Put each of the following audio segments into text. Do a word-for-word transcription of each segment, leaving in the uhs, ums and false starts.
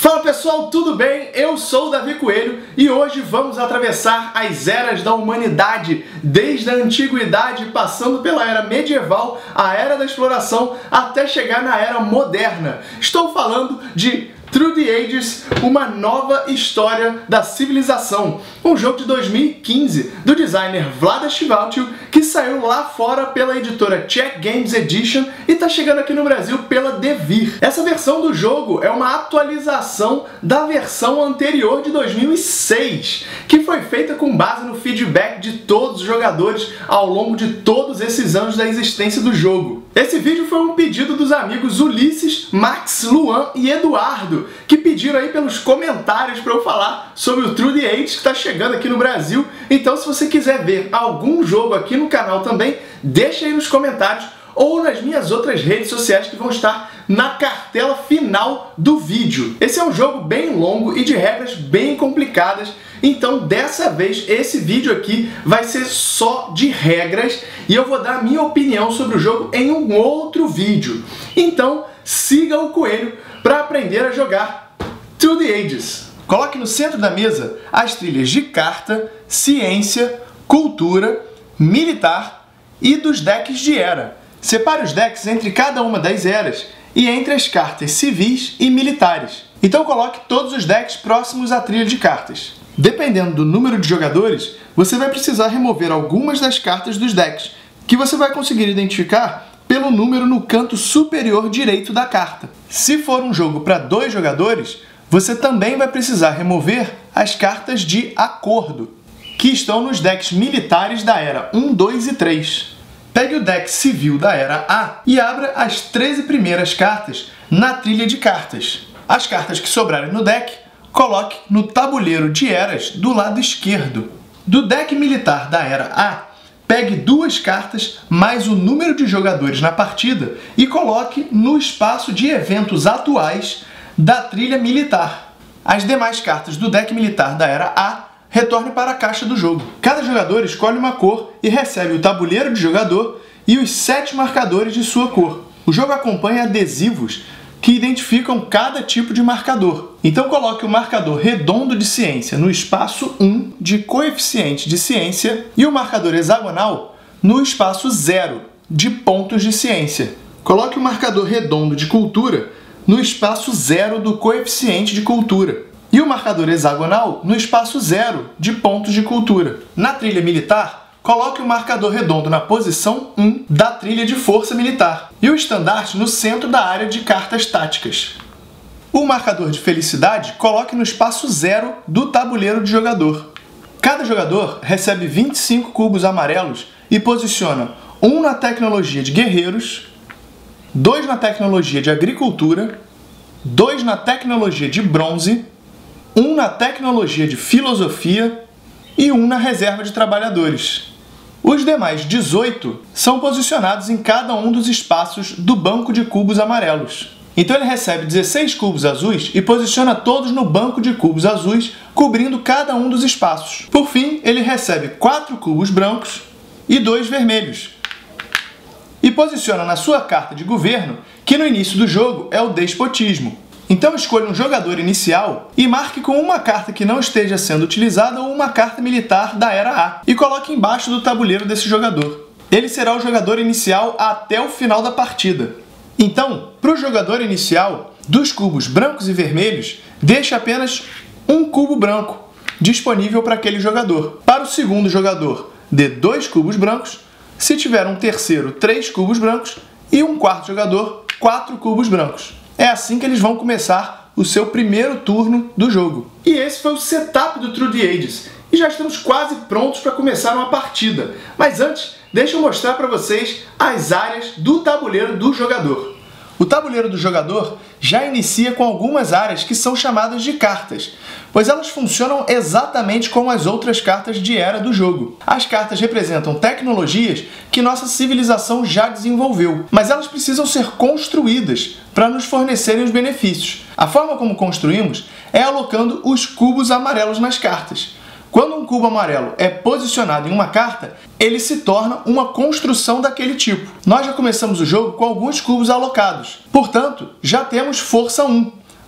Fala pessoal, tudo bem? Eu sou o Davi Coelho e hoje vamos atravessar as eras da humanidade, desde a antiguidade, passando pela era medieval, a era da exploração, até chegar na era moderna. Estou falando de Through the Ages, uma nova história da civilização. Um jogo de dois mil e quinze, do designer Vlaada Chvátil, que saiu lá fora pela editora Czech Games Edition e está chegando aqui no Brasil pela Devir. Essa versão do jogo é uma atualização da versão anterior de dois mil e seis, que foi feita com base no feedback de todos os jogadores ao longo de todos esses anos da existência do jogo. Esse vídeo foi um pedido dos amigos Ulisses, Max, Luan e Eduardo, que pediram aí pelos comentários para eu falar sobre o Through the Ages que está chegando aqui no Brasil. Então, se você quiser ver algum jogo aqui no canal também, deixa aí nos comentários ou nas minhas outras redes sociais que vão estar na cartela final do vídeo. Esse é um jogo bem longo e de regras bem complicadas, então dessa vez esse vídeo aqui vai ser só de regras e eu vou dar a minha opinião sobre o jogo em um outro vídeo. Então siga o Coelho para aprender a jogar Through the Ages. Coloque no centro da mesa as trilhas de carta, ciência, cultura, militar e dos decks de era. Separe os decks entre cada uma das eras e entre as cartas civis e militares. Então coloque todos os decks próximos à trilha de cartas. Dependendo do número de jogadores, você vai precisar remover algumas das cartas dos decks, que você vai conseguir identificar pelo número no canto superior direito da carta. Se for um jogo para dois jogadores, você também vai precisar remover as cartas de acordo, que estão nos decks militares da era um, dois e três. Pegue o deck civil da era A e abra as treze primeiras cartas na trilha de cartas. As cartas que sobrarem no deck, coloque no tabuleiro de eras do lado esquerdo. Do deck militar da era A, pegue duas cartas mais o número de jogadores na partida e coloque no espaço de eventos atuais da trilha militar. As demais cartas do deck militar da era A retorne para a caixa do jogo. Cada jogador escolhe uma cor e recebe o tabuleiro de jogador e os sete marcadores de sua cor. O jogo acompanha adesivos que identificam cada tipo de marcador. Então coloque o marcador redondo de ciência no espaço um de coeficiente de ciência e o marcador hexagonal no espaço zero de pontos de ciência. Coloque o marcador redondo de cultura no espaço zero do coeficiente de cultura e o marcador hexagonal no espaço zero de pontos de cultura. Na trilha militar, coloque o marcador redondo na posição um da trilha de força militar e o estandarte no centro da área de cartas táticas. O marcador de felicidade coloque no espaço zero do tabuleiro de jogador. Cada jogador recebe vinte e cinco cubos amarelos e posiciona um na tecnologia de guerreiros, dois na tecnologia de agricultura, dois na tecnologia de bronze, um na tecnologia de filosofia e um na reserva de trabalhadores. Os demais dezoito são posicionados em cada um dos espaços do banco de cubos amarelos. Então ele recebe dezesseis cubos azuis e posiciona todos no banco de cubos azuis, cobrindo cada um dos espaços. Por fim, ele recebe quatro cubos brancos e dois vermelhos. E posiciona na sua carta de governo, que no início do jogo é o despotismo. Então escolha um jogador inicial e marque com uma carta que não esteja sendo utilizada ou uma carta militar da era A e coloque embaixo do tabuleiro desse jogador. Ele será o jogador inicial até o final da partida. Então, para o jogador inicial, dos cubos brancos e vermelhos, deixe apenas um cubo branco disponível para aquele jogador. Para o segundo jogador, dê dois cubos brancos, se tiver um terceiro, três cubos brancos e um quarto jogador, quatro cubos brancos. É assim que eles vão começar o seu primeiro turno do jogo. E esse foi o setup do Through the Ages. E já estamos quase prontos para começar uma partida. Mas antes, deixa eu mostrar para vocês as áreas do tabuleiro do jogador. O tabuleiro do jogador já inicia com algumas áreas que são chamadas de cartas, pois elas funcionam exatamente como as outras cartas de era do jogo. As cartas representam tecnologias que nossa civilização já desenvolveu, mas elas precisam ser construídas para nos fornecerem os benefícios. A forma como construímos é alocando os cubos amarelos nas cartas. Quando um cubo amarelo é posicionado em uma carta, ele se torna uma construção daquele tipo. Nós já começamos o jogo com alguns cubos alocados, portanto, já temos força um.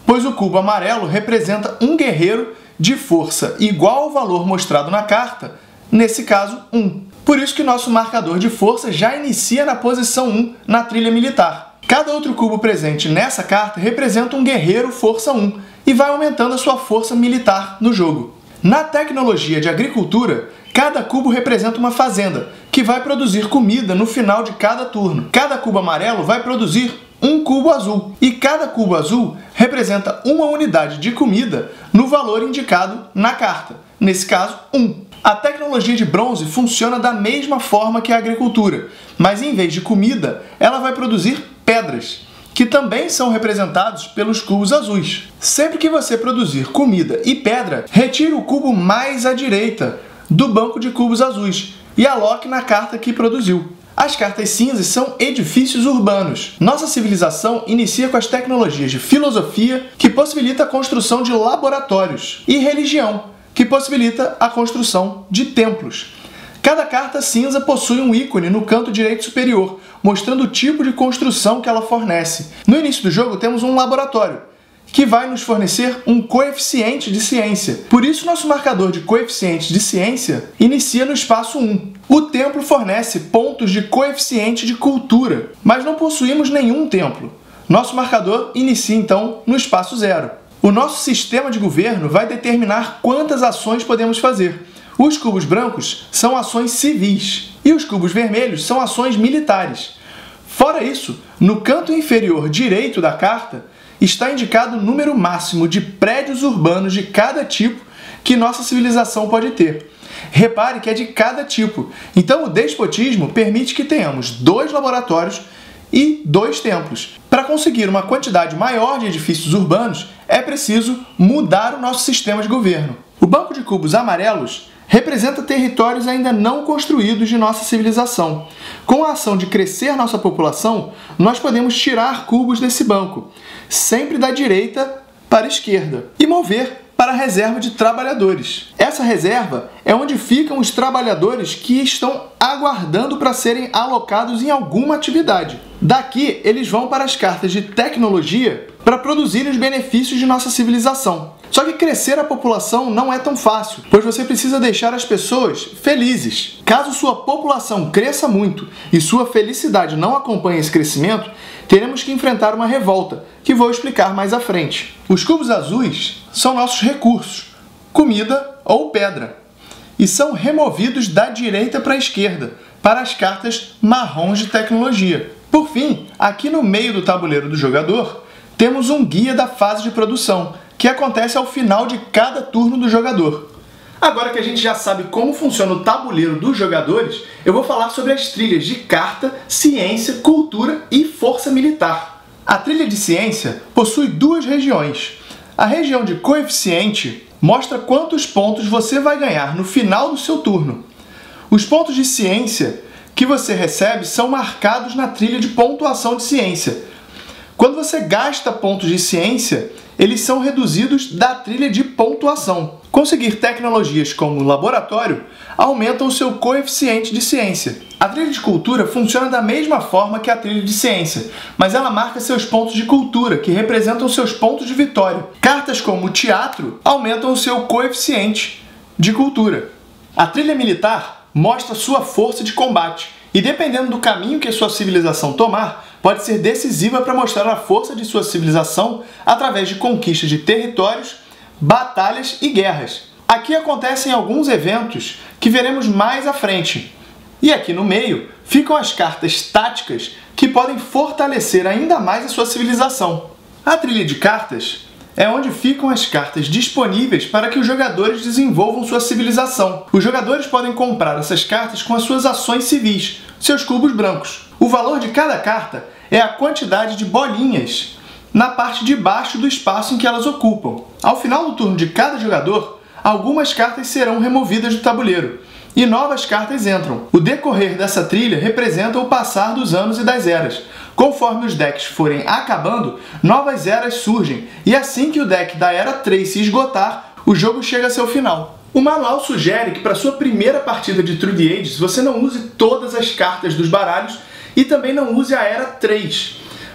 pois o cubo amarelo representa um guerreiro de força igual ao valor mostrado na carta, nesse caso um. Por isso que nosso marcador de força já inicia na posição um na trilha militar. Cada outro cubo presente nessa carta representa um guerreiro força um e vai aumentando a sua força militar no jogo. Na tecnologia de agricultura, cada cubo representa uma fazenda, que vai produzir comida no final de cada turno. Cada cubo amarelo vai produzir um cubo azul, e cada cubo azul representa uma unidade de comida no valor indicado na carta, nesse caso, um. A tecnologia de bronze funciona da mesma forma que a agricultura, mas em vez de comida, ela vai produzir pedras, que também são representados pelos cubos azuis. Sempre que você produzir comida e pedra, retire o cubo mais à direita do banco de cubos azuis e aloque na carta que produziu. As cartas cinzas são edifícios urbanos. Nossa civilização inicia com as tecnologias de filosofia, que possibilita a construção de laboratórios, e religião, que possibilita a construção de templos. Cada carta cinza possui um ícone no canto direito superior, mostrando o tipo de construção que ela fornece. No início do jogo temos um laboratório, que vai nos fornecer um coeficiente de ciência. Por isso, nosso marcador de coeficiente de ciência inicia no espaço um. O templo fornece pontos de coeficiente de cultura, mas não possuímos nenhum templo. Nosso marcador inicia, então, no espaço zero. O nosso sistema de governo vai determinar quantas ações podemos fazer. Os cubos brancos são ações civis e os cubos vermelhos são ações militares. Fora isso, no canto inferior direito da carta, está indicado o número máximo de prédios urbanos de cada tipo que nossa civilização pode ter. Repare que é de cada tipo. Então o despotismo permite que tenhamos dois laboratórios e dois templos. Para conseguir uma quantidade maior de edifícios urbanos, é preciso mudar o nosso sistema de governo. O banco de cubos amarelos representa territórios ainda não construídos de nossa civilização. Com a ação de crescer nossa população, nós podemos tirar cubos desse banco, sempre da direita para a esquerda, e mover para a reserva de trabalhadores. Essa reserva é onde ficam os trabalhadores que estão aguardando para serem alocados em alguma atividade. Daqui, eles vão para as cartas de tecnologia para produzir os benefícios de nossa civilização. Só que crescer a população não é tão fácil, pois você precisa deixar as pessoas felizes. Caso sua população cresça muito e sua felicidade não acompanhe esse crescimento, teremos que enfrentar uma revolta, que vou explicar mais à frente. Os cubos azuis são nossos recursos, comida ou pedra, e são removidos da direita para a esquerda, para as cartas marrons de tecnologia. Por fim, aqui no meio do tabuleiro do jogador, temos um guia da fase de produção, que acontece ao final de cada turno do jogador. Agora que a gente já sabe como funciona o tabuleiro dos jogadores, eu vou falar sobre as trilhas de carta, ciência, cultura e força militar. A trilha de ciência possui duas regiões. A região de coeficiente mostra quantos pontos você vai ganhar no final do seu turno. Os pontos de ciência que você recebe são marcados na trilha de pontuação de ciência. Quando você gasta pontos de ciência, eles são reduzidos da trilha de pontuação. Conseguir tecnologias como laboratório aumenta o seu coeficiente de ciência. A trilha de cultura funciona da mesma forma que a trilha de ciência, mas ela marca seus pontos de cultura, que representam seus pontos de vitória. Cartas como teatro aumentam o seu coeficiente de cultura. A trilha militar mostra sua força de combate, e dependendo do caminho que sua civilização tomar, pode ser decisiva para mostrar a força de sua civilização através de conquistas de territórios, batalhas e guerras. Aqui acontecem alguns eventos que veremos mais à frente. E aqui no meio ficam as cartas táticas que podem fortalecer ainda mais a sua civilização. A trilha de cartas é onde ficam as cartas disponíveis para que os jogadores desenvolvam sua civilização. Os jogadores podem comprar essas cartas com as suas ações civis, seus cubos brancos. O valor de cada carta é a quantidade de bolinhas na parte de baixo do espaço em que elas ocupam. Ao final do turno de cada jogador, algumas cartas serão removidas do tabuleiro e novas cartas entram. O decorrer dessa trilha representa o passar dos anos e das eras. Conforme os decks forem acabando, novas eras surgem, e assim que o deck da Era três se esgotar, o jogo chega a seu final. O manual sugere que para sua primeira partida de Through the Ages você não use todas as cartas dos baralhos e também não use a Era três.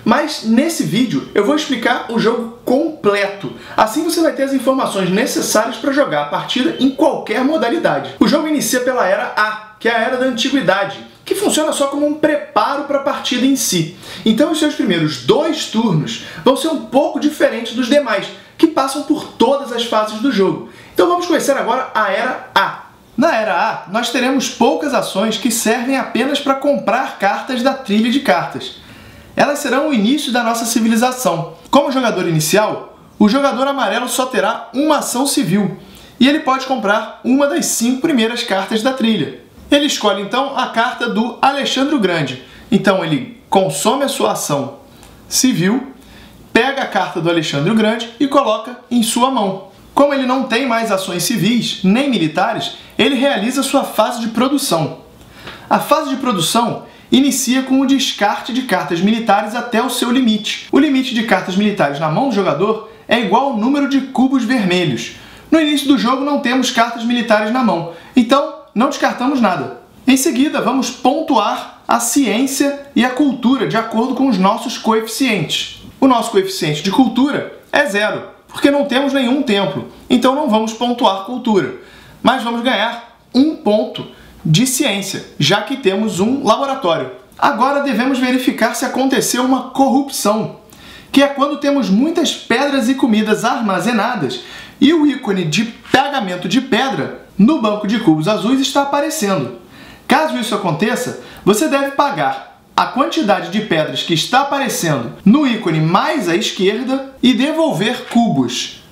Mas nesse vídeo eu vou explicar o jogo completo. Assim você vai ter as informações necessárias para jogar a partida em qualquer modalidade. O jogo inicia pela Era A, que é a Era da Antiguidade, que funciona só como um preparo para a partida em si. Então os seus primeiros dois turnos vão ser um pouco diferentes dos demais, que passam por todas as fases do jogo. Então vamos conhecer agora a Era A. Na Era A, nós teremos poucas ações que servem apenas para comprar cartas da trilha de cartas. Elas serão o início da nossa civilização. Como jogador inicial, o jogador amarelo só terá uma ação civil, e ele pode comprar uma das cinco primeiras cartas da trilha. Ele escolhe então a carta do Alexandre o Grande. Então ele consome a sua ação civil, pega a carta do Alexandre o Grande e coloca em sua mão. Como ele não tem mais ações civis nem militares, ele realiza sua fase de produção. A fase de produção inicia com o descarte de cartas militares até o seu limite. O limite de cartas militares na mão do jogador é igual ao número de cubos vermelhos. No início do jogo não temos cartas militares na mão, então não descartamos nada. Em seguida, vamos pontuar a ciência e a cultura de acordo com os nossos coeficientes. O nosso coeficiente de cultura é zero, porque não temos nenhum templo, então não vamos pontuar cultura, mas vamos ganhar um ponto de ciência, já que temos um laboratório. Agora devemos verificar se aconteceu uma corrupção, que é quando temos muitas pedras e comidas armazenadas e o ícone de pagamento de pedra no banco de cubos azuis está aparecendo. Caso isso aconteça, você deve pagar a quantidade de pedras que está aparecendo no ícone mais à esquerda e devolver cubos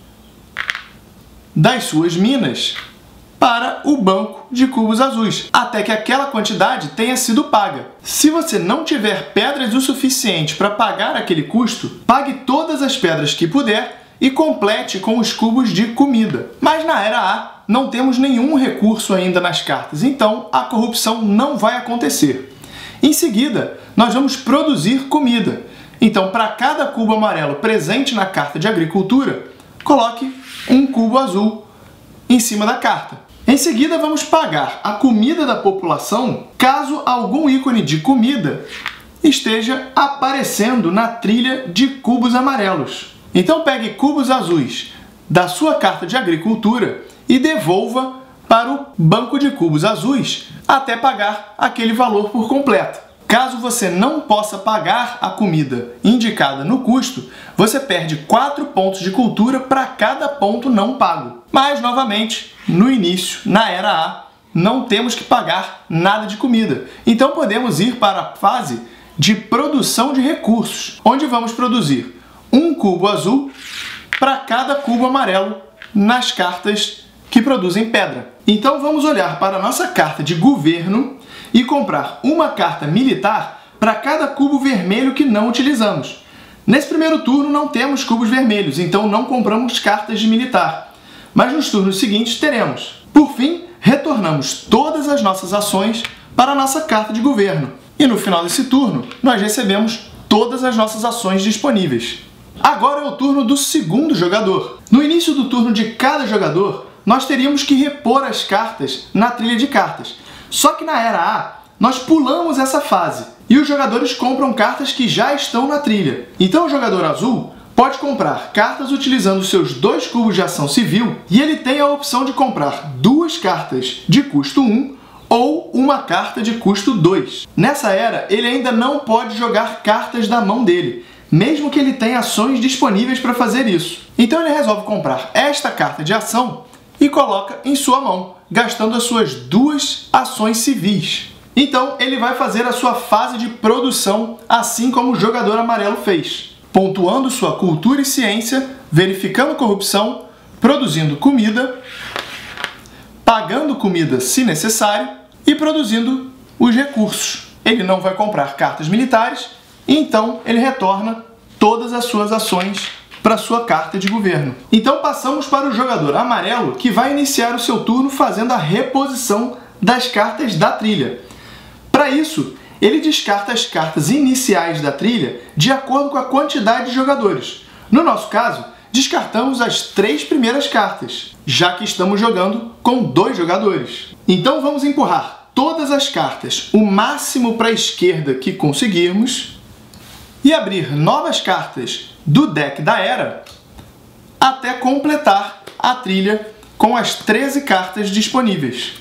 das suas minas para o banco de cubos azuis, até que aquela quantidade tenha sido paga. Se você não tiver pedras o suficiente para pagar aquele custo, pague todas as pedras que puder e complete com os cubos de comida. Mas na Era A não temos nenhum recurso ainda nas cartas, então a corrupção não vai acontecer. Em seguida, nós vamos produzir comida. Então, para cada cubo amarelo presente na carta de agricultura, coloque um cubo azul em cima da carta. Em seguida, vamos pagar a comida da população caso algum ícone de comida esteja aparecendo na trilha de cubos amarelos. Então, pegue cubos azuis da sua carta de agricultura e devolva para o banco de cubos azuis até pagar aquele valor por completo. Caso você não possa pagar a comida indicada no custo, você perde quatro pontos de cultura para cada ponto não pago. Mas, novamente, no início, na Era A, não temos que pagar nada de comida. Então podemos ir para a fase de produção de recursos, onde vamos produzir um cubo azul para cada cubo amarelo nas cartas que produzem pedra. Então vamos olhar para a nossa carta de governo e comprar uma carta militar para cada cubo vermelho que não utilizamos. Nesse primeiro turno não temos cubos vermelhos, então não compramos cartas de militar. Mas nos turnos seguintes teremos. Por fim, retornamos todas as nossas ações para a nossa carta de governo. E no final desse turno, nós recebemos todas as nossas ações disponíveis. Agora é o turno do segundo jogador. No início do turno de cada jogador, nós teríamos que repor as cartas na trilha de cartas. Só que na Era A, nós pulamos essa fase e os jogadores compram cartas que já estão na trilha. Então o jogador azul pode comprar cartas utilizando seus dois cubos de ação civil e ele tem a opção de comprar duas cartas de custo um ou uma carta de custo dois. Nessa era, ele ainda não pode jogar cartas da mão dele, mesmo que ele tenha ações disponíveis para fazer isso. Então ele resolve comprar esta carta de ação e coloca em sua mão, gastando as suas duas ações civis. Então ele vai fazer a sua fase de produção, assim como o jogador amarelo fez, pontuando sua cultura e ciência, verificando corrupção, produzindo comida, pagando comida se necessário e produzindo os recursos. Ele não vai comprar cartas militares, então ele retorna todas as suas ações para sua carta de governo. Então passamos para o jogador amarelo, que vai iniciar o seu turno fazendo a reposição das cartas da trilha. Para isso, ele descarta as cartas iniciais da trilha de acordo com a quantidade de jogadores. No nosso caso, descartamos as três primeiras cartas, já que estamos jogando com dois jogadores. Então vamos empurrar todas as cartas o máximo para a esquerda que conseguirmos e abrir novas cartas do deck da Era até completar a trilha com as treze cartas disponíveis.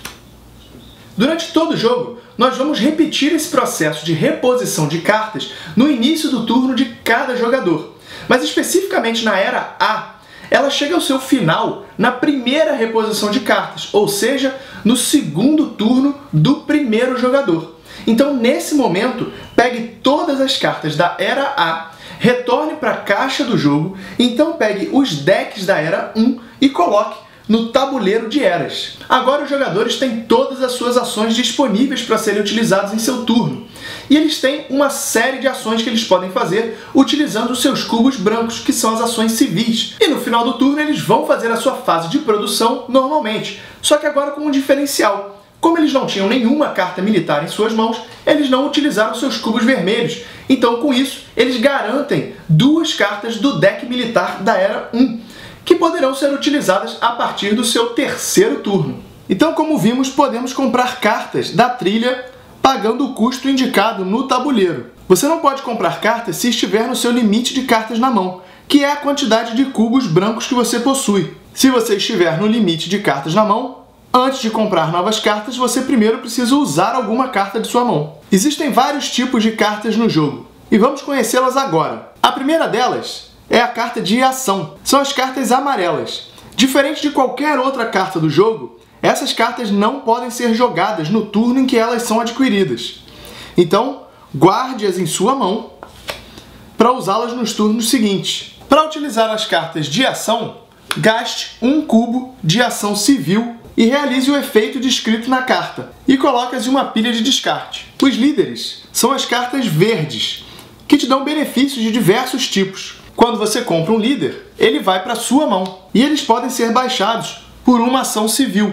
Durante todo o jogo, nós vamos repetir esse processo de reposição de cartas no início do turno de cada jogador. Mas especificamente na Era A, ela chega ao seu final na primeira reposição de cartas, ou seja, no segundo turno do primeiro jogador. Então, nesse momento, pegue todas as cartas da Era A, retorne para a caixa do jogo, então pegue os decks da Era um e coloque no tabuleiro de eras. Agora os jogadores têm todas as suas ações disponíveis para serem utilizadas em seu turno. E eles têm uma série de ações que eles podem fazer utilizando os seus cubos brancos, que são as ações civis. E no final do turno eles vão fazer a sua fase de produção normalmente, só que agora com um diferencial. Como eles não tinham nenhuma carta militar em suas mãos, eles não utilizaram seus cubos vermelhos. Então, com isso, eles garantem duas cartas do deck militar da Era um, que poderão ser utilizadas a partir do seu terceiro turno. Então, como vimos, podemos comprar cartas da trilha pagando o custo indicado no tabuleiro. Você não pode comprar cartas se estiver no seu limite de cartas na mão, que é a quantidade de cubos brancos que você possui. Se você estiver no limite de cartas na mão, antes de comprar novas cartas, você primeiro precisa usar alguma carta de sua mão. Existem vários tipos de cartas no jogo, e vamos conhecê-las agora. A primeira delas é a carta de ação. São as cartas amarelas. Diferente de qualquer outra carta do jogo, essas cartas não podem ser jogadas no turno em que elas são adquiridas. Então, guarde-as em sua mão para usá-las nos turnos seguintes. Para utilizar as cartas de ação, gaste um cubo de ação civil e realize o efeito descrito na carta, e coloque-as em uma pilha de descarte. Os líderes são as cartas verdes, que te dão benefícios de diversos tipos. Quando você compra um líder, ele vai para sua mão, e eles podem ser baixados por uma ação civil.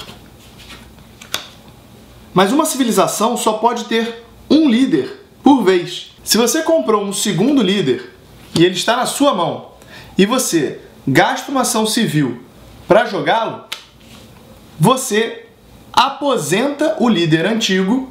Mas uma civilização só pode ter um líder por vez. Se você comprou um segundo líder, e ele está na sua mão, e você gasta uma ação civil para jogá-lo, você aposenta o líder antigo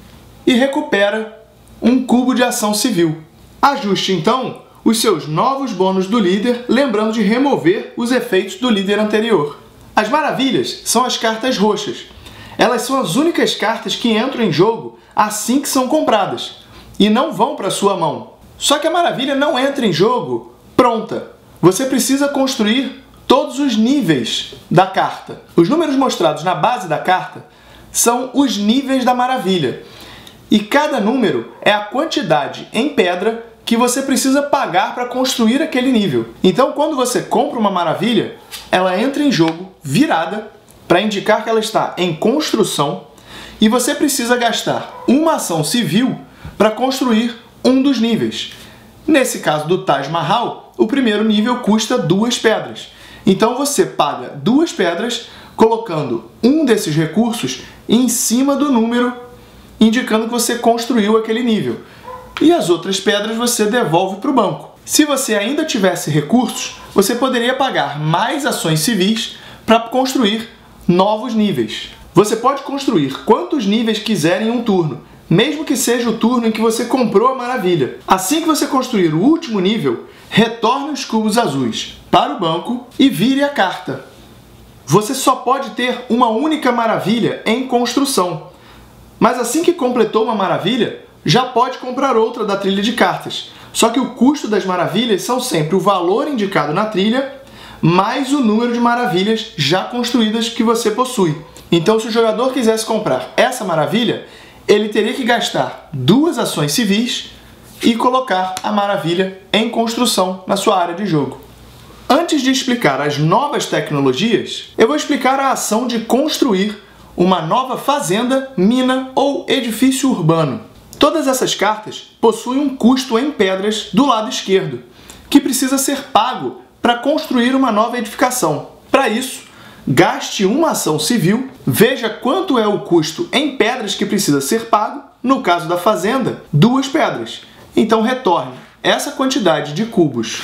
e recupera um cubo de ação civil. Ajuste então os seus novos bônus do líder, lembrando de remover os efeitos do líder anterior. As maravilhas são as cartas roxas. Elas são as únicas cartas que entram em jogo assim que são compradas e não vão para sua mão. Só que a maravilha não entra em jogo pronta. Você precisa construir todos os níveis da carta. Os números mostrados na base da carta são os níveis da maravilha. E cada número é a quantidade em pedra que você precisa pagar para construir aquele nível. Então, quando você compra uma maravilha, ela entra em jogo virada para indicar que ela está em construção e você precisa gastar uma ação civil para construir um dos níveis. Nesse caso do Taj Mahal, o primeiro nível custa duas pedras. Então você paga duas pedras colocando um desses recursos em cima do número, indicando que você construiu aquele nível. E as outras pedras você devolve para o banco. Se você ainda tivesse recursos, você poderia pagar mais ações civis para construir novos níveis. Você pode construir quantos níveis quiser em um turno, mesmo que seja o turno em que você comprou a maravilha. Assim que você construir o último nível, retorne os cubos azuis para o banco e vire a carta. Você só pode ter uma única maravilha em construção, mas assim que completou uma maravilha, já pode comprar outra da trilha de cartas. Só que o custo das maravilhas são sempre o valor indicado na trilha, mais o número de maravilhas já construídas que você possui. Então, se o jogador quisesse comprar essa maravilha, ele teria que gastar duas ações civis e colocar a maravilha em construção na sua área de jogo. Antes de explicar as novas tecnologias, eu vou explicar a ação de construir uma nova fazenda, mina ou edifício urbano. Todas essas cartas possuem um custo em pedras do lado esquerdo, que precisa ser pago para construir uma nova edificação. Para isso, gaste uma ação civil, veja quanto é o custo em pedras que precisa ser pago, no caso da fazenda, duas pedras. Então retorne essa quantidade de cubos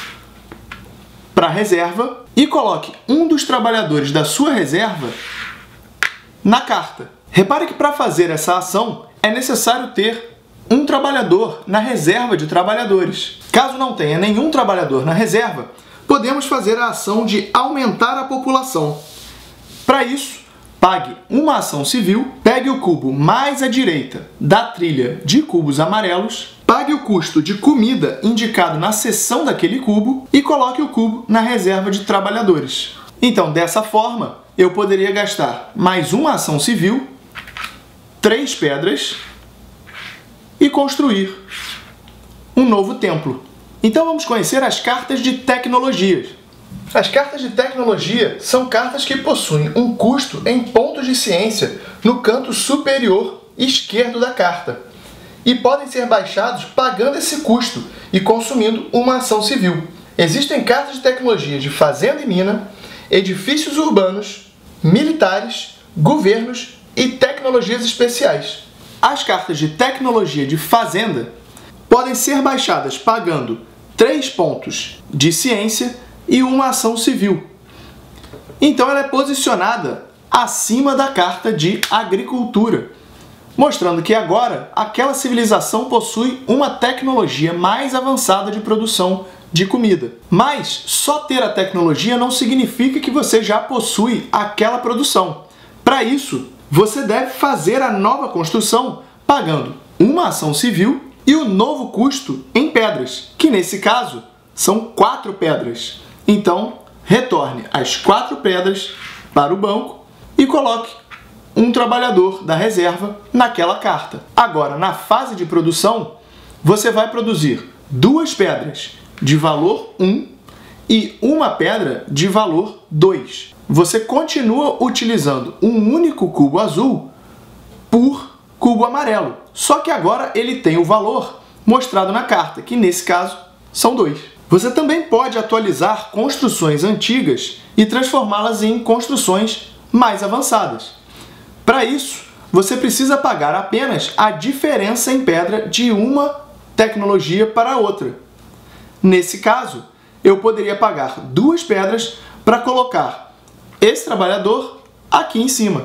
para a reserva e coloque um dos trabalhadores da sua reserva na carta. Repare que para fazer essa ação é necessário ter um trabalhador na reserva de trabalhadores. Caso não tenha nenhum trabalhador na reserva, podemos fazer a ação de aumentar a população. Para isso, pague uma ação civil, pegue o cubo mais à direita da trilha de cubos amarelos, pague o custo de comida indicado na seção daquele cubo e coloque o cubo na reserva de trabalhadores. Então, dessa forma, eu poderia gastar mais uma ação civil, três pedras e construir um novo templo. Então vamos conhecer as cartas de tecnologias. As cartas de tecnologia são cartas que possuem um custo em pontos de ciência no canto superior esquerdo da carta e podem ser baixados pagando esse custo e consumindo uma ação civil. Existem cartas de tecnologia de fazenda e mina, edifícios urbanos, militares, governos e tecnologias especiais. As cartas de tecnologia de fazenda podem ser baixadas pagando três pontos de ciência e uma ação civil. Então ela é posicionada acima da carta de agricultura, mostrando que agora aquela civilização possui uma tecnologia mais avançada de produção de comida. Mas só ter a tecnologia não significa que você já possui aquela produção. Para isso, você deve fazer a nova construção pagando uma ação civil e o novo custo em pedras, que nesse caso são quatro pedras. Então, retorne as quatro pedras para o banco e coloque um trabalhador da reserva naquela carta. Agora, na fase de produção, você vai produzir duas pedras de valor um e uma pedra de valor dois. Você continua utilizando um único cubo azul por cubo amarelo, só que agora ele tem o valor mostrado na carta, que nesse caso são dois. Você também pode atualizar construções antigas e transformá-las em construções mais avançadas. Para isso, você precisa pagar apenas a diferença em pedra de uma tecnologia para outra. Nesse caso, eu poderia pagar duas pedras para colocar esse trabalhador aqui em cima.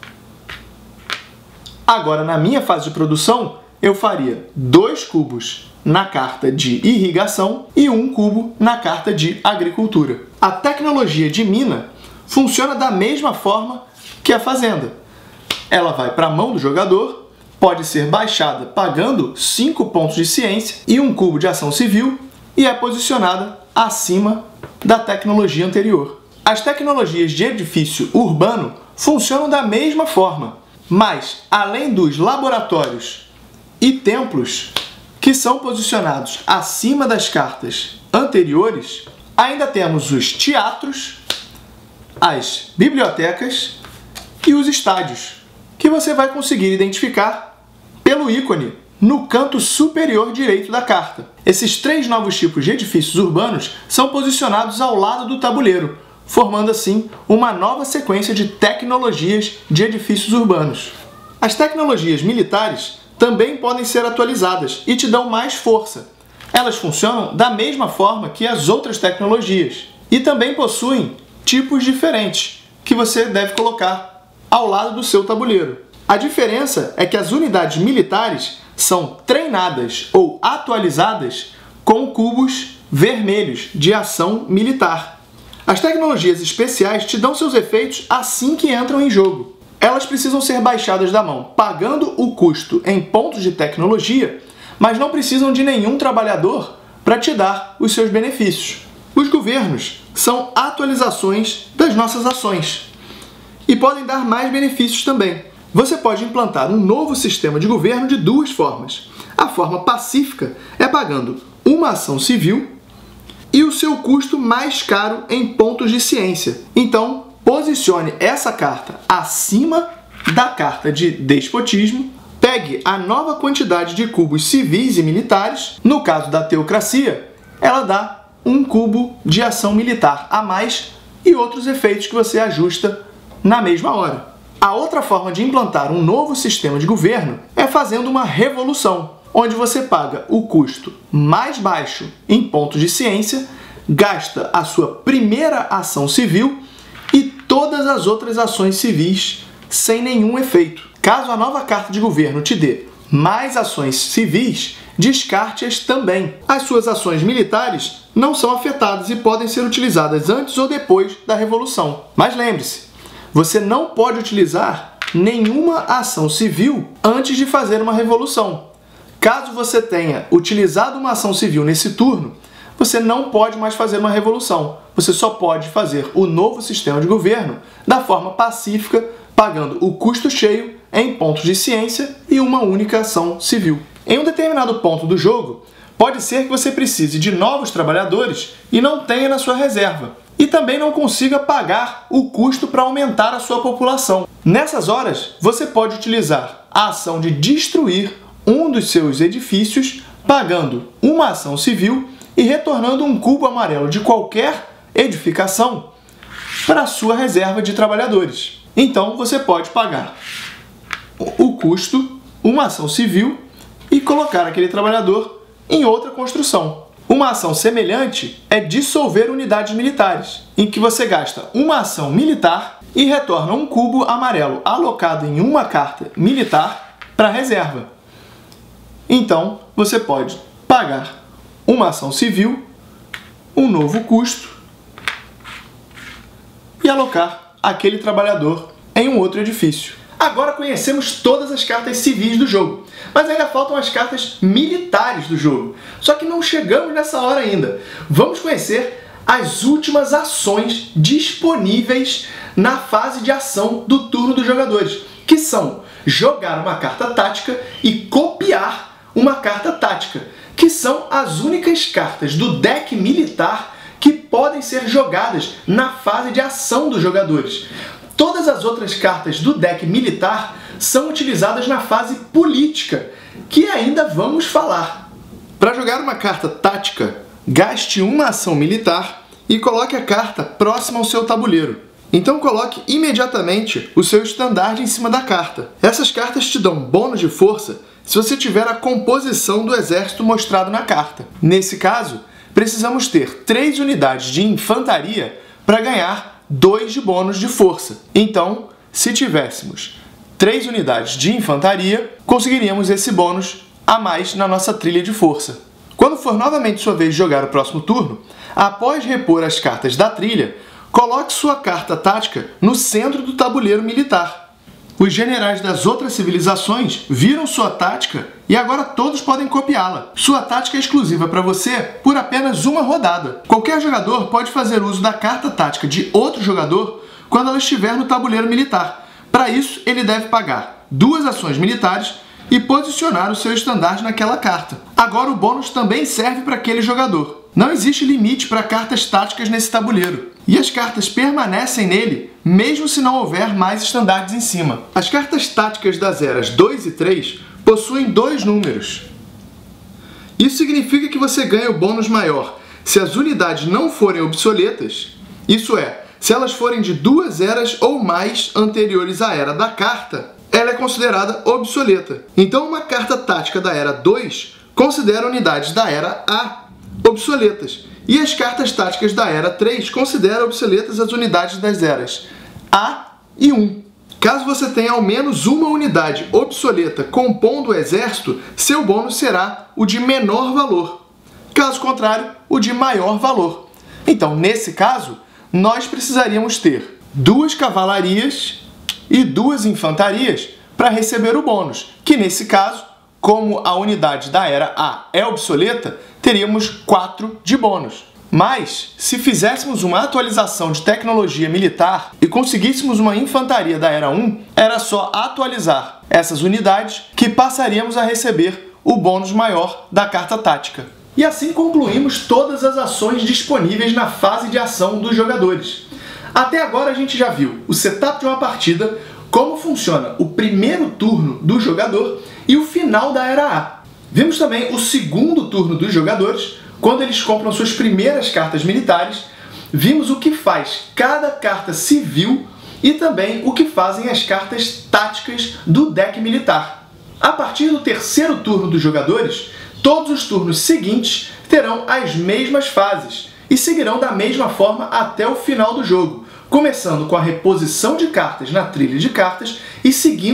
Agora, na minha fase de produção, eu faria dois cubos na carta de irrigação e um cubo na carta de agricultura. A tecnologia de mina funciona da mesma forma que a fazenda. Ela vai para a mão do jogador, pode ser baixada pagando cinco pontos de ciência e um cubo de ação civil e é posicionada acima da tecnologia anterior. As tecnologias de edifício urbano funcionam da mesma forma, mas além dos laboratórios e templos que são posicionados acima das cartas anteriores, ainda temos os teatros, as bibliotecas e os estádios, que você vai conseguir identificar pelo ícone no canto superior direito da carta. Esses três novos tipos de edifícios urbanos são posicionados ao lado do tabuleiro, formando assim uma nova sequência de tecnologias de edifícios urbanos. As tecnologias militares também podem ser atualizadas e te dão mais força. Elas funcionam da mesma forma que as outras tecnologias e também possuem tipos diferentes que você deve colocar ao lado do seu tabuleiro. A diferença é que as unidades militares são treinadas ou atualizadas com cubos vermelhos de ação militar. As tecnologias especiais te dão seus efeitos assim que entram em jogo. Elas precisam ser baixadas da mão, pagando o custo em pontos de tecnologia, mas não precisam de nenhum trabalhador para te dar os seus benefícios. Os governos são atualizações das nossas ações e podem dar mais benefícios também. Você pode implantar um novo sistema de governo de duas formas. A forma pacífica é pagando uma ação civil e o seu custo mais caro em pontos de ciência. Então, posicione essa carta acima da carta de despotismo, pegue a nova quantidade de cubos civis e militares. No caso da teocracia, ela dá um cubo de ação militar a mais e outros efeitos que você ajusta na mesma hora. A outra forma de implantar um novo sistema de governo é fazendo uma revolução, onde você paga o custo mais baixo em pontos de ciência, gasta a sua primeira ação civil e todas as outras ações civis sem nenhum efeito. Caso a nova carta de governo te dê mais ações civis, descarte-as também. As suas ações militares não são afetadas e podem ser utilizadas antes ou depois da Revolução. Mas lembre-se, você não pode utilizar nenhuma ação civil antes de fazer uma revolução. Caso você tenha utilizado uma ação civil nesse turno, você não pode mais fazer uma revolução. Você só pode fazer o novo sistema de governo da forma pacífica, pagando o custo cheio em pontos de ciência e uma única ação civil. Em um determinado ponto do jogo, pode ser que você precise de novos trabalhadores e não tenha na sua reserva, e também não consiga pagar o custo para aumentar a sua população. Nessas horas, você pode utilizar a ação de destruir um dos seus edifícios, pagando uma ação civil e retornando um cubo amarelo de qualquer edificação para a sua reserva de trabalhadores. Então, você pode pagar o custo, uma ação civil, e colocar aquele trabalhador em outra construção. Uma ação semelhante é dissolver unidades militares, em que você gasta uma ação militar e retorna um cubo amarelo alocado em uma carta militar para a reserva. Então, você pode pagar uma ação civil, um novo custo, e alocar aquele trabalhador em um outro edifício. Agora conhecemos todas as cartas civis do jogo, mas ainda faltam as cartas militares do jogo. Só que não chegamos nessa hora ainda. Vamos conhecer as últimas ações disponíveis na fase de ação do turno dos jogadores, que são jogar uma carta tática e copiar uma carta tática, que são as únicas cartas do deck militar que podem ser jogadas na fase de ação dos jogadores. Todas as outras cartas do deck militar são utilizadas na fase política, que ainda vamos falar. Para jogar uma carta tática, gaste uma ação militar e coloque a carta próxima ao seu tabuleiro. Então coloque imediatamente o seu estandarte em cima da carta. Essas cartas te dão bônus de força se você tiver a composição do exército mostrado na carta. Nesse caso, precisamos ter três unidades de infantaria para ganhar dois de bônus de força. Então, se tivéssemos três unidades de infantaria, conseguiríamos esse bônus a mais na nossa trilha de força. Quando for novamente sua vez de jogar o próximo turno, após repor as cartas da trilha, coloque sua carta tática no centro do tabuleiro militar. Os generais das outras civilizações viram sua tática e agora todos podem copiá-la. Sua tática é exclusiva para você por apenas uma rodada. Qualquer jogador pode fazer uso da carta tática de outro jogador quando ela estiver no tabuleiro militar. Para isso, ele deve pagar duas ações militares e posicionar o seu estandarte naquela carta. Agora o bônus também serve para aquele jogador. Não existe limite para cartas táticas nesse tabuleiro, e as cartas permanecem nele mesmo se não houver mais estandartes em cima. As cartas táticas das eras dois e três possuem dois números. Isso significa que você ganha o bônus maior se as unidades não forem obsoletas, isso é, se elas forem de duas eras ou mais anteriores à era da carta, ela é considerada obsoleta. Então uma carta tática da era dois considera unidades da era A obsoletas, e as cartas táticas da era três consideram obsoletas as unidades das eras A e um. Caso você tenha ao menos uma unidade obsoleta compondo o exército, seu bônus será o de menor valor. Caso contrário, o de maior valor. Então, nesse caso, nós precisaríamos ter duas cavalarias e duas infantarias para receber o bônus, que nesse caso, como a unidade da era A é obsoleta, teríamos quatro de bônus. Mas, se fizéssemos uma atualização de tecnologia militar e conseguíssemos uma infantaria da era um, era só atualizar essas unidades que passaríamos a receber o bônus maior da carta tática. E assim concluímos todas as ações disponíveis na fase de ação dos jogadores. Até agora a gente já viu o setup de uma partida, como funciona o primeiro turno do jogador e o final da era A. Vimos também o segundo turno dos jogadores, quando eles compram suas primeiras cartas militares. Vimos o que faz cada carta civil e também o que fazem as cartas táticas do deck militar. A partir do terceiro turno dos jogadores, todos os turnos seguintes terão as mesmas fases e seguirão da mesma forma até o final do jogo, começando com a reposição de cartas na trilha de cartas e seguindo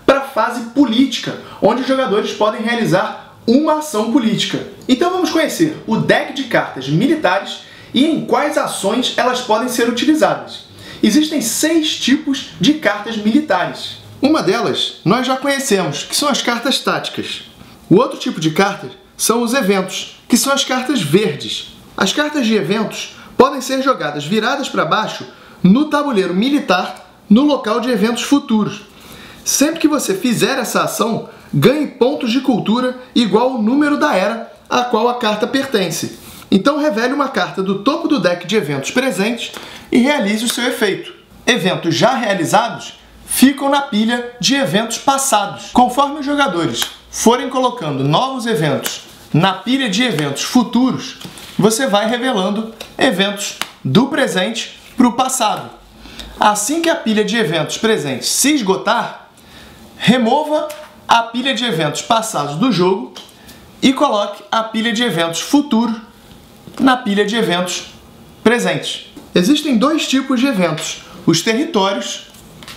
para a fase política, onde os jogadores podem realizar uma ação política. Então vamos conhecer o deck de cartas militares e em quais ações elas podem ser utilizadas. Existem seis tipos de cartas militares. Uma delas nós já conhecemos, que são as cartas táticas. O outro tipo de cartas são os eventos, que são as cartas verdes. As cartas de eventos podem ser jogadas viradas para baixo no tabuleiro militar no local de eventos futuros. Sempre que você fizer essa ação, ganhe pontos de cultura igual ao número da era a qual a carta pertence. Então revele uma carta do topo do deck de eventos presentes e realize o seu efeito. Eventos já realizados ficam na pilha de eventos passados. Conforme os jogadores forem colocando novos eventos na pilha de eventos futuros, você vai revelando eventos do presente para o passado. Assim que a pilha de eventos presentes se esgotar, remova a pilha de eventos passados do jogo e coloque a pilha de eventos futuros na pilha de eventos presentes. Existem dois tipos de eventos, os territórios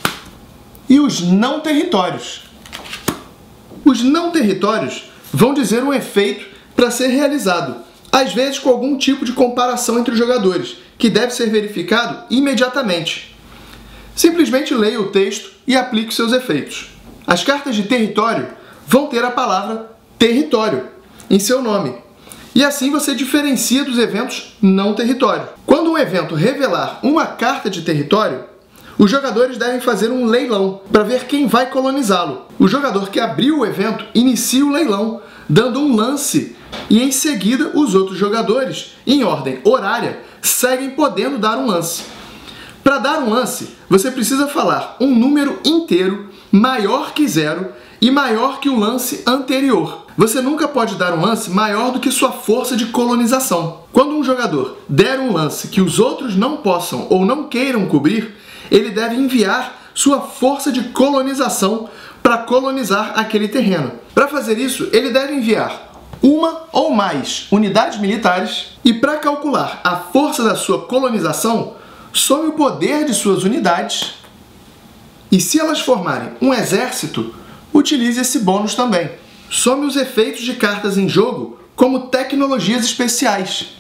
e os não territórios. Os não territórios vão dizer um efeito para ser realizado, às vezes com algum tipo de comparação entre os jogadores, que deve ser verificado imediatamente. Simplesmente leia o texto e aplique seus efeitos. As cartas de território vão ter a palavra território em seu nome, e assim você diferencia dos eventos não território. Quando um evento revelar uma carta de território, os jogadores devem fazer um leilão para ver quem vai colonizá-lo. O jogador que abriu o evento inicia o leilão, dando um lance, e em seguida os outros jogadores, em ordem horária, seguem podendo dar um lance. Para dar um lance, você precisa falar um número inteiro maior que zero e maior que o lance anterior. Você nunca pode dar um lance maior do que sua força de colonização. Quando um jogador der um lance que os outros não possam ou não queiram cobrir, ele deve enviar sua força de colonização para colonizar aquele terreno. Para fazer isso, ele deve enviar uma ou mais unidades militares e, para calcular a força da sua colonização, some o poder de suas unidades e, se elas formarem um exército, utilize esse bônus também. Some os efeitos de cartas em jogo como tecnologias especiais,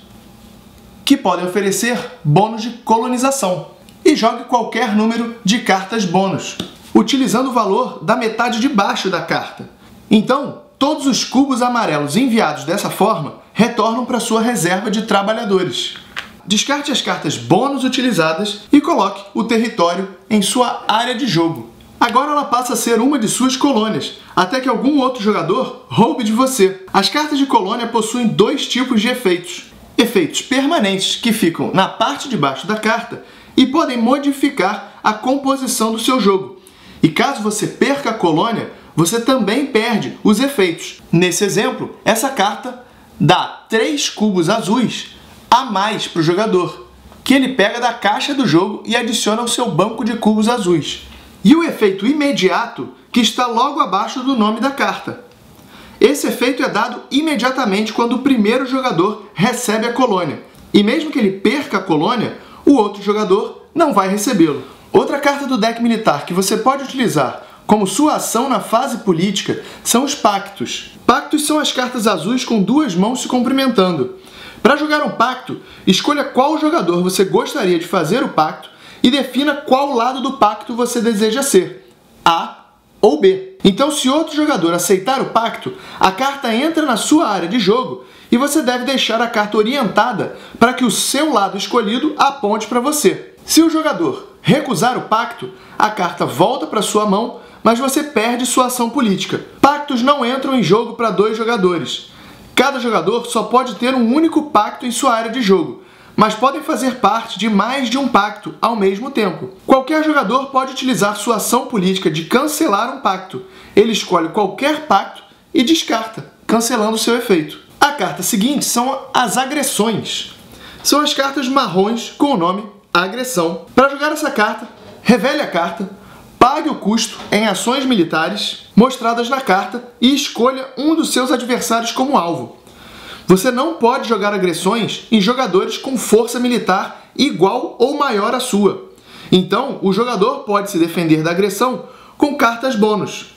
que podem oferecer bônus de colonização. E jogue qualquer número de cartas bônus, utilizando o valor da metade de baixo da carta. Então, todos os cubos amarelos enviados dessa forma retornam para sua reserva de trabalhadores. Descarte as cartas bônus utilizadas e coloque o território em sua área de jogo. Agora ela passa a ser uma de suas colônias, até que algum outro jogador roube de você. As cartas de colônia possuem dois tipos de efeitos. Efeitos permanentes, que ficam na parte de baixo da carta e podem modificar a composição do seu jogo. E caso você perca a colônia, você também perde os efeitos. Nesse exemplo, essa carta dá três cubos azuis a mais para o jogador, que ele pega da caixa do jogo e adiciona ao seu banco de cubos azuis. E o efeito imediato, que está logo abaixo do nome da carta. Esse efeito é dado imediatamente quando o primeiro jogador recebe a colônia. E mesmo que ele perca a colônia, o outro jogador não vai recebê-lo. Outra carta do deck militar que você pode utilizar como sua ação na fase política são os pactos. Pactos são as cartas azuis com duas mãos se cumprimentando. Para jogar um pacto, escolha qual jogador você gostaria de fazer o pacto e defina qual lado do pacto você deseja ser, A ou B. Então, se outro jogador aceitar o pacto, a carta entra na sua área de jogo e você deve deixar a carta orientada para que o seu lado escolhido aponte para você. Se o jogador recusar o pacto, a carta volta para sua mão, mas você perde sua ação política. Pactos não entram em jogo para dois jogadores. Cada jogador só pode ter um único pacto em sua área de jogo, mas podem fazer parte de mais de um pacto ao mesmo tempo. Qualquer jogador pode utilizar sua ação política de cancelar um pacto. Ele escolhe qualquer pacto e descarta, cancelando seu efeito. A carta seguinte são as agressões. São as cartas marrons com o nome agressão. Para jogar essa carta, revele a carta, pague o custo em ações militares mostradas na carta e escolha um dos seus adversários como alvo. Você não pode jogar agressões em jogadores com força militar igual ou maior à sua. Então, o jogador pode se defender da agressão com cartas bônus.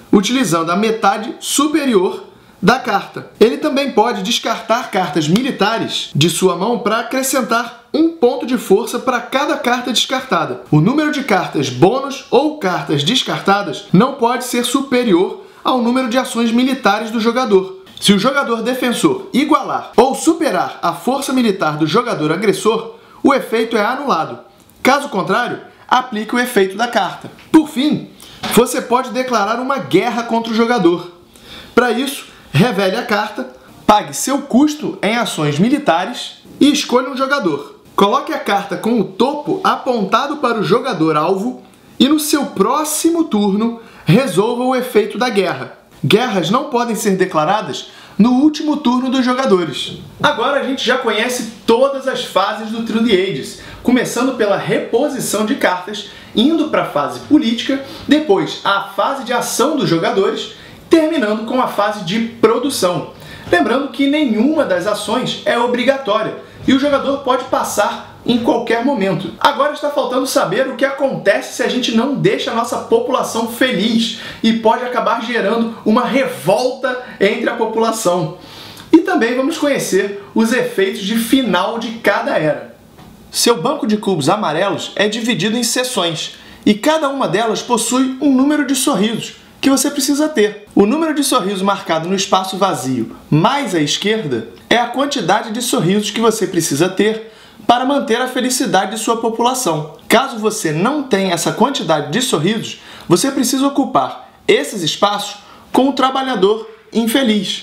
utilizando a metade superior da carta. Ele também pode descartar cartas militares de sua mão para acrescentar um ponto de força para cada carta descartada. O número de cartas bônus ou cartas descartadas não pode ser superior ao número de ações militares do jogador. Se o jogador defensor igualar ou superar a força militar do jogador agressor, o efeito é anulado. Caso contrário, aplique o efeito da carta. Por fim, você pode declarar uma guerra contra o jogador. Para isso, revele a carta, pague seu custo em ações militares e escolha um jogador. Coloque a carta com o topo apontado para o jogador-alvo e no seu próximo turno resolva o efeito da guerra. Guerras não podem ser declaradas no último turno dos jogadores. Agora a gente já conhece todas as fases do Through the Ages, começando pela reposição de cartas, indo para a fase política, depois a fase de ação dos jogadores, terminando com a fase de produção. Lembrando que nenhuma das ações é obrigatória e o jogador pode passar em qualquer momento. Agora está faltando saber o que acontece se a gente não deixa a nossa população feliz e pode acabar gerando uma revolta entre a população. E também vamos conhecer os efeitos de final de cada era. Seu banco de cubos amarelos é dividido em seções e cada uma delas possui um número de sorrisos que você precisa ter. O número de sorrisos marcado no espaço vazio mais à esquerda é a quantidade de sorrisos que você precisa ter para manter a felicidade de sua população. Caso você não tenha essa quantidade de sorrisos, você precisa ocupar esses espaços com o trabalhador infeliz,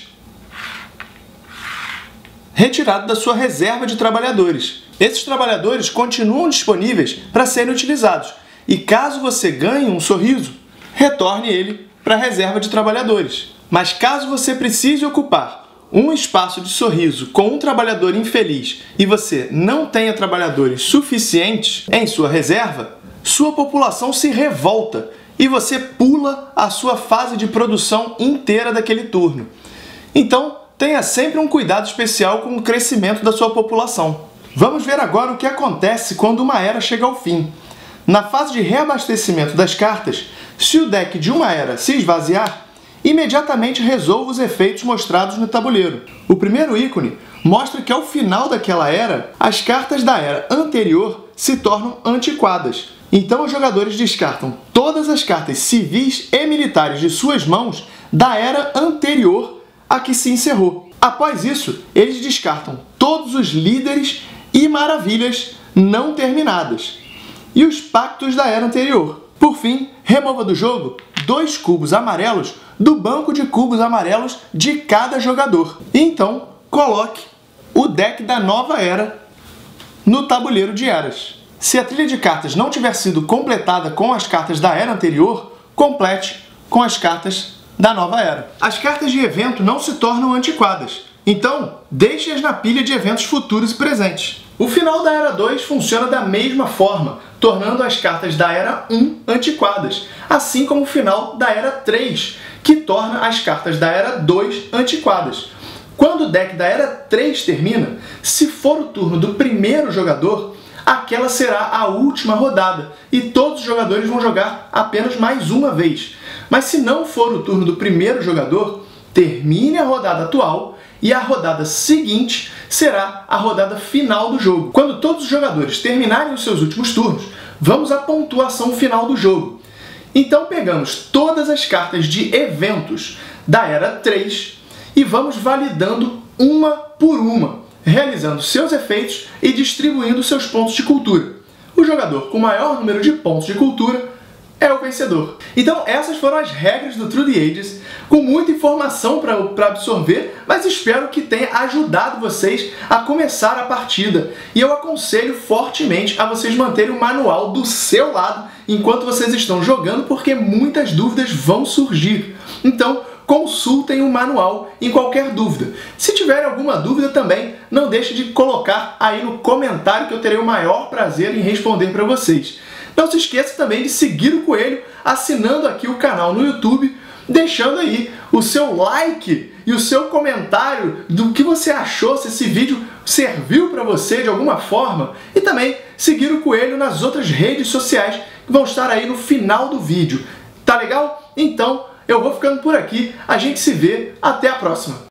retirado da sua reserva de trabalhadores. Esses trabalhadores continuam disponíveis para serem utilizados e caso você ganhe um sorriso, retorne ele para a reserva de trabalhadores. Mas caso você precise ocupar um espaço de sorriso com um trabalhador infeliz e você não tenha trabalhadores suficientes em sua reserva, sua população se revolta e você pula a sua fase de produção inteira daquele turno. Então, tenha sempre um cuidado especial com o crescimento da sua população. Vamos ver agora o que acontece quando uma era chega ao fim. Na fase de reabastecimento das cartas, se o deck de uma era se esvaziar, imediatamente resolva os efeitos mostrados no tabuleiro. O primeiro ícone mostra que ao final daquela era, as cartas da era anterior se tornam antiquadas. Então os jogadores descartam todas as cartas civis e militares de suas mãos da era anterior a que se encerrou. Após isso, eles descartam todos os líderes e maravilhas não terminadas e os pactos da era anterior. Por fim, remova do jogo dois cubos amarelos do banco de cubos amarelos de cada jogador. E então, coloque o deck da nova era no tabuleiro de eras. Se a trilha de cartas não tiver sido completada com as cartas da era anterior, complete com as cartas da nova era. As cartas de evento não se tornam antiquadas, então deixe-as na pilha de eventos futuros e presentes. O final da Era dois funciona da mesma forma, tornando as cartas da Era um antiquadas, assim como o final da Era três, que torna as cartas da Era dois antiquadas. Quando o deck da Era três termina, se for o turno do primeiro jogador, aquela será a última rodada e todos os jogadores vão jogar apenas mais uma vez. Mas se não for o turno do primeiro jogador, termine a rodada atual e a rodada seguinte será a rodada final do jogo. Quando todos os jogadores terminarem os seus últimos turnos, vamos à pontuação final do jogo. Então pegamos todas as cartas de eventos da Era três e vamos validando uma por uma, realizando seus efeitos e distribuindo seus pontos de cultura. O jogador com maior número de pontos de cultura é o vencedor. Então essas foram as regras do Through the Ages, com muita informação para absorver, mas espero que tenha ajudado vocês a começar a partida. E eu aconselho fortemente a vocês manterem o manual do seu lado enquanto vocês estão jogando, porque muitas dúvidas vão surgir. Então consultem o manual em qualquer dúvida. Se tiverem alguma dúvida também, não deixe de colocar aí no comentário que eu terei o maior prazer em responder para vocês. Não se esqueça também de seguir o Coelho assinando aqui o canal no YouTube, deixando aí o seu like e o seu comentário do que você achou, se esse vídeo serviu para você de alguma forma, e também seguir o Coelho nas outras redes sociais que vão estar aí no final do vídeo. Tá legal? Então, Eu vou ficando por aqui, a gente se vê, até a próxima!